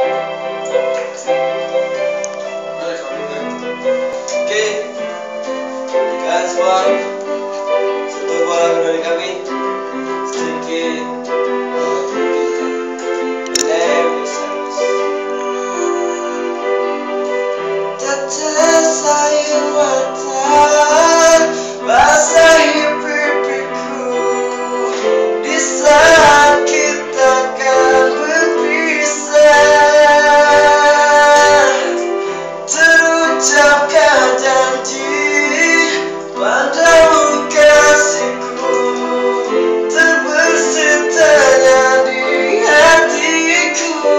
Oke, kalian semua, satu buah lagu dari kami sedikit tetes air mata basahi pipiku di saat kita akan berpisah. Terucapkan janji padamu kasihku, terbersit tanya di hatiku.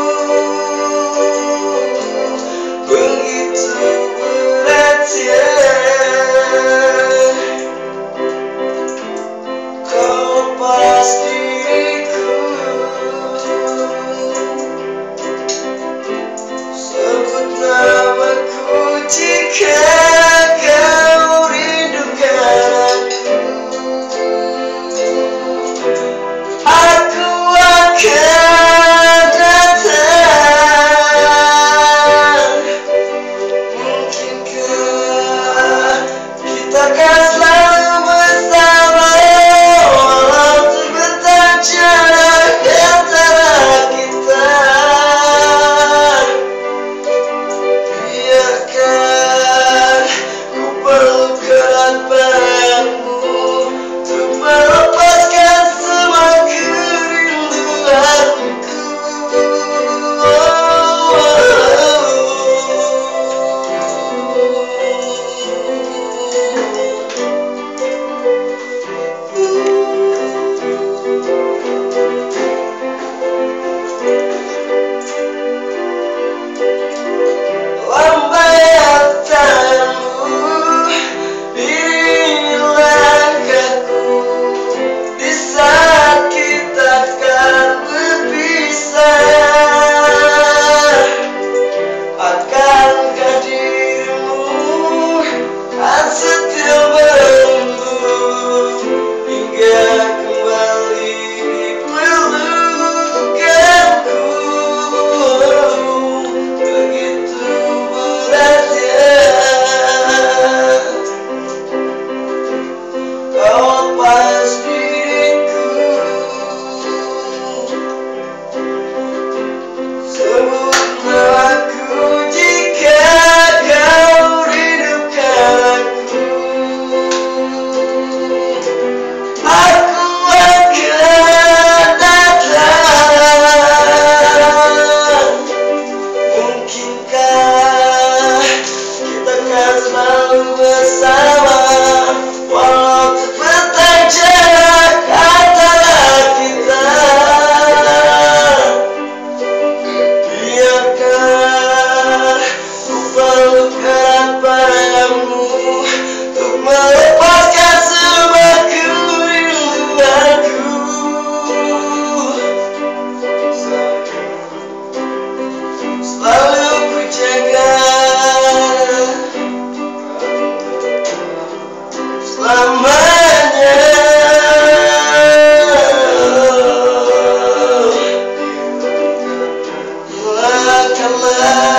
Begitu beratnya kau lepas diriku. Sebut namaku jika kau rindukan aku akan datang. Mungkinkah kita akan selalu bersama walau terbentang jarak antara kita. Biarkan ku peluk erat padamu untuk melepaskan semua kerinduanku. Lambaikan tanganmu, iringi langkahku di saat kita akan berpisah. Akankah dirimu kan setia menunggu hingga kembali diperlukanku? Begitu beratnya kau lepas diriku. Sebut namaku jika kau rindukan aku. Aku akan datang. Mungkinkah kita akan selalu bersama walau terbentang jarak antara kita. Biarkan ku peluk erat padamu untuk melepaskan semua kerinduanku. Selalu ku jaga selamanya. Hilangkanlah